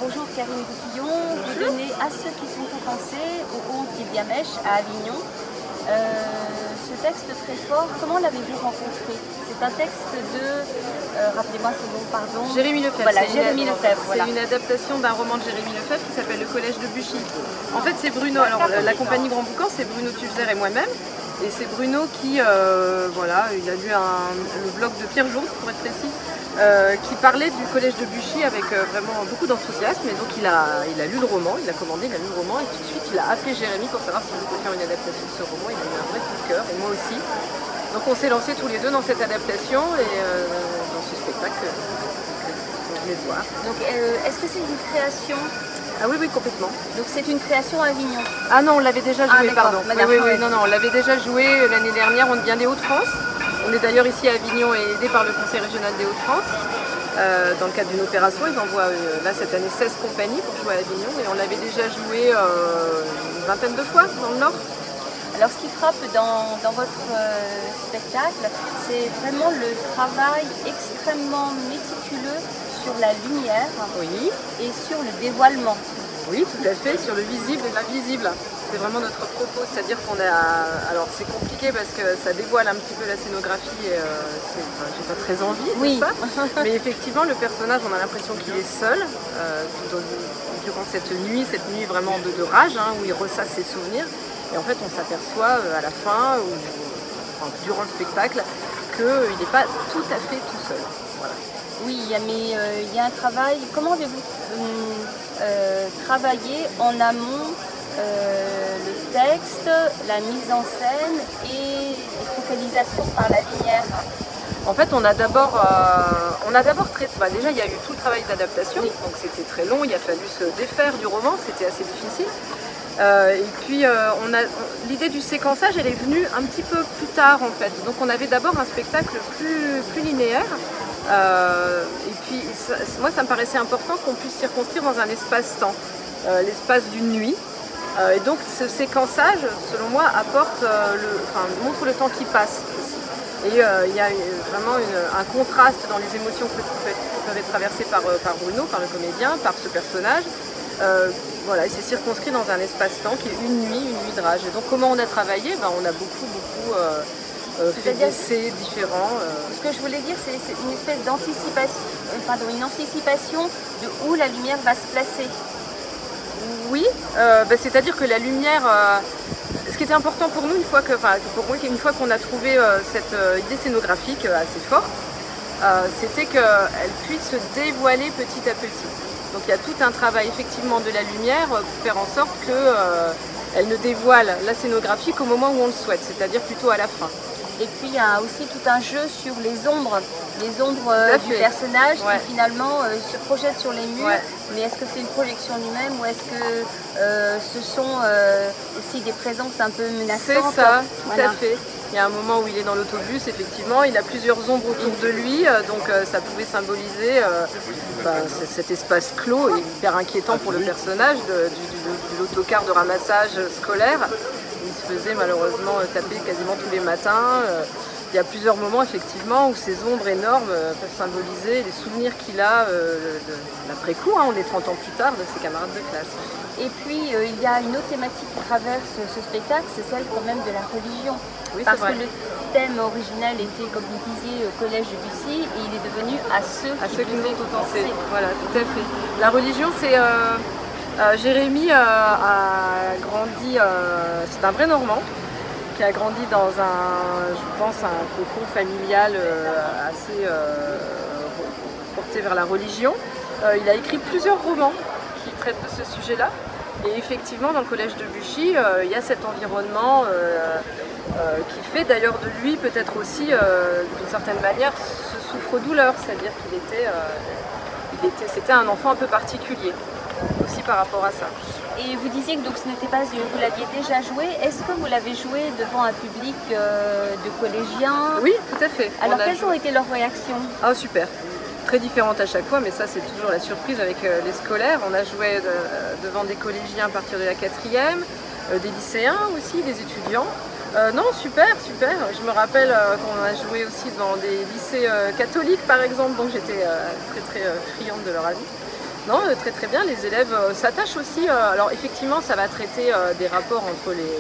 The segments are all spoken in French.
bonjour Karine Goupillon, vous donnez à ceux qui sont offensés au 11 d'Illiamèche à Avignon. Ce texte très fort, comment l'avez-vous rencontré? C'est un texte de, rappelez-moi son nom, pardon. Jérémy Lefebvre. Voilà, Jérémy Lefebvre. Voilà. C'est une adaptation d'un roman de Jérémy Lefebvre qui s'appelle Le Collège de Buchy. En fait, c'est Bruno, alors la compagnie Grand Boucan, c'est Bruno Tulzer et moi-même. Et c'est Bruno qui, voilà, il a lu le blog de Pierre Jourde, pour être précis, qui parlait du collège de Buchy avec vraiment beaucoup d'enthousiasme. Et donc il a lu le roman, il a commandé, il a lu le roman et tout de suite il a appelé Jérémy pour savoir s'il voulait faire une adaptation de ce roman. Il a eu un vrai coup de cœur et moi aussi. Donc on s'est lancés tous les deux dans cette adaptation et dans ce spectacle qu'on venait de voir. Donc est-ce que c'est une création? Ah oui, oui, complètement. Donc c'est une création à Avignon? Ah non, on l'avait déjà joué, pardon. Oui, non, on l'avait déjà joué l'année dernière, on vient des Hauts-de-France. On est d'ailleurs ici à Avignon et aidé par le Conseil régional des Hauts-de-France. Dans le cadre d'une opération, ils envoient là cette année 16 compagnies pour jouer à Avignon et on l'avait déjà joué une vingtaine de fois dans le Nord. Alors ce qui frappe dans votre spectacle, c'est vraiment le travail extrêmement méticuleux sur la lumière et sur le dévoilement. Oui, tout à fait, sur le visible et l'invisible. C'est vraiment notre propos, c'est-à-dire qu'on a... Alors c'est compliqué parce que ça dévoile un petit peu la scénographie et j'ai pas très envie de ça. Mais effectivement, le personnage, on a l'impression qu'il est seul durant cette nuit vraiment de rage, hein, où il ressasse ses souvenirs. Et en fait, on s'aperçoit à la fin, durant le spectacle, qu'il n'est pas tout à fait tout seul. Voilà. Oui, mais il y a un travail. Comment avez-vous travaillé en amont le texte, la mise en scène et les focalisations par la lumière? En fait, on a d'abord traité. Déjà, il y a eu tout le travail d'adaptation, donc c'était très long. Il a fallu se défaire du roman, c'était assez difficile. Et puis, l'idée du séquençage, elle est venue un petit peu plus tard, en fait. Donc, on avait d'abord un spectacle plus linéaire. Et puis, moi, ça me paraissait important qu'on puisse circonscrire dans un espace-temps, l'espace d'une nuit. Et donc, ce séquençage, selon moi, montre le temps qui passe. Et il y a vraiment un contraste dans les émotions qui peuvent être traversées par Bruno, par le comédien, par ce personnage. Voilà, il s'est circonscrit dans un espace-temps qui est une nuit de rage. Et donc, comment on a travaillé? On a beaucoup fait des essais différents. Ce que je voulais dire, c'est une espèce d'anticipation, une anticipation de où la lumière va se placer. Oui, c'est-à-dire que la lumière, ce qui était important pour nous, une fois qu'on a trouvé cette idée scénographique assez forte, c'était qu'elle puisse se dévoiler petit à petit. Donc il y a tout un travail effectivement de la lumière pour faire en sorte qu'elle ne dévoile la scénographie qu'au moment où on le souhaite, c'est-à-dire plutôt à la fin. Et puis il y a aussi tout un jeu sur les ombres du personnage qui finalement se projette sur les murs. Mais est-ce que c'est une projection lui-même ou est-ce que ce sont aussi des présences un peu menaçantes? C'est ça, tout à fait. Il y a un moment où il est dans l'autobus, effectivement, il a plusieurs ombres autour de lui, donc ça pouvait symboliser cet espace clos et hyper inquiétant pour le personnage de l'autocar de ramassage scolaire. Il se faisait malheureusement taper quasiment tous les matins. Il y a plusieurs moments effectivement où ces ombres énormes peuvent symboliser les souvenirs qu'il a l'après-coup, on est 30 ans plus tard, de ses camarades de classe. Et puis il y a une autre thématique qui traverse ce spectacle, c'est celle quand même de la religion. Oui, parce que le thème original était, comme vous disiez, au collège de Bussy et il est devenu à ceux qui nous ont offensés. Voilà, tout à fait. La religion, c'est... Jérémy a grandi, c'est un vrai Normand, qui a grandi dans je pense, un cocon familial assez porté vers la religion. Il a écrit plusieurs romans qui traitent de ce sujet-là. Et effectivement, dans le collège de Buchy, il y a cet environnement qui fait d'ailleurs de lui peut-être aussi, d'une certaine manière, ce souffre-douleur, c'est-à-dire c'était un enfant un peu particulier, aussi par rapport à ça. Et vous disiez que donc, ce n'était pas, vous l'aviez déjà joué. Est-ce que vous l'avez joué devant un public de collégiens? Oui, tout à fait. Alors quelles ont été leurs réactions? Ah, super. Très différentes à chaque fois, mais ça c'est toujours la surprise avec les scolaires. On a joué devant des collégiens à partir de la 4e, des lycéens aussi, des étudiants. Non, super. Je me rappelle qu'on a joué aussi dans des lycées catholiques par exemple, donc j'étais très friande de leur avis. Non, très très bien, les élèves s'attachent aussi, alors effectivement ça va traiter des rapports entre les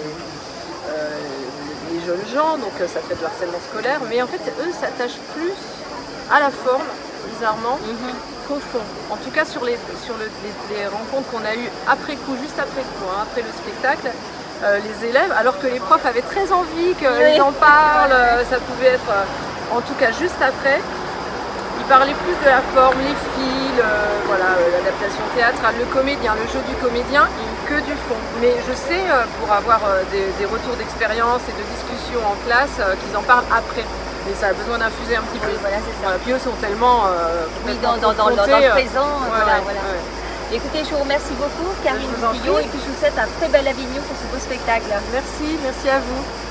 jeunes gens, donc ça traite de harcèlement scolaire, mais en fait eux s'attachent plus à la forme, bizarrement, qu'au fond. En tout cas sur les rencontres qu'on a eues après coup, juste après coup, hein, après le spectacle, les élèves, alors que les profs avaient très envie qu'ils en parlent, ça pouvait être, en tout cas juste après, ils parlaient plus de la forme, les fils, voilà, l'adaptation théâtrale, le comédien, le jeu du comédien, que du fond. Mais je sais, pour avoir des retours d'expérience et de discussions en classe, qu'ils en parlent après. Mais ça a besoin d'infuser un petit peu. Oui, voilà, c'est ça. Puis eux sont tellement dans le présent. Voilà. Écoutez, je vous remercie beaucoup, Karine Pillot, et puis je vous souhaite un très bel Avignon pour ce beau spectacle. Merci à vous.